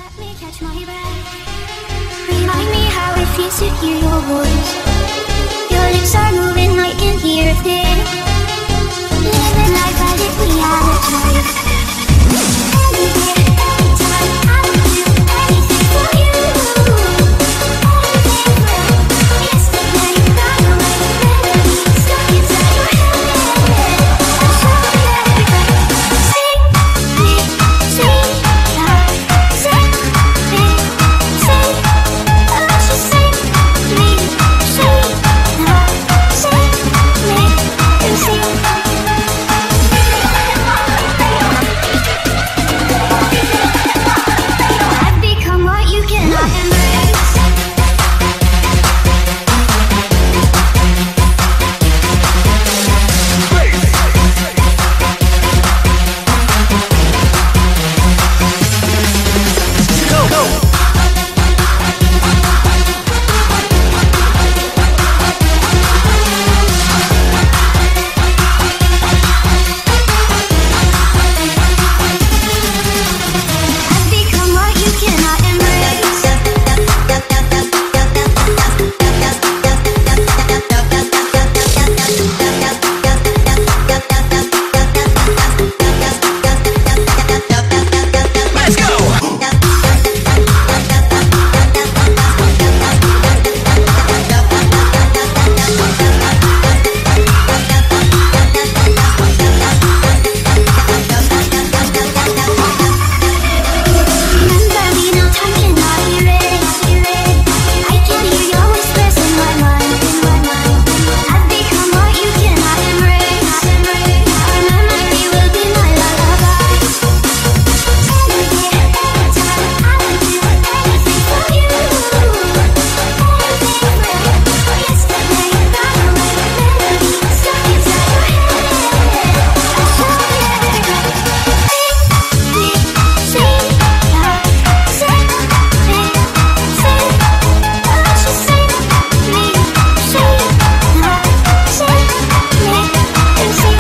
Let me catch my breath. Remind me how it feels to hear your voice. Your lips are moving, I can hear a thing. Living life as if we had a choice. Any day, anytime, I would do anything for you. Anything for yesterday, got away. Memory stuck inside your head. I'm so glad. Sing me, sing now. Sing me, sing. Oh, she sing me, sing now. Sing me, and sing. I've become what you cannot embrace. I've become what you cannot embrace. Let's go! Remember me now, time cannot erase. I can hear your whispers in my mind. I've become what you cannot embrace. Our memory will be my lullaby. Any day, anytime, I would do anything for you. Anything for yesterday, got away. Memory stuck inside your head. I'm so glad. Sing me, sing now. Sing me, sing. Oh, she sing me, sing now. Sing me, and sing.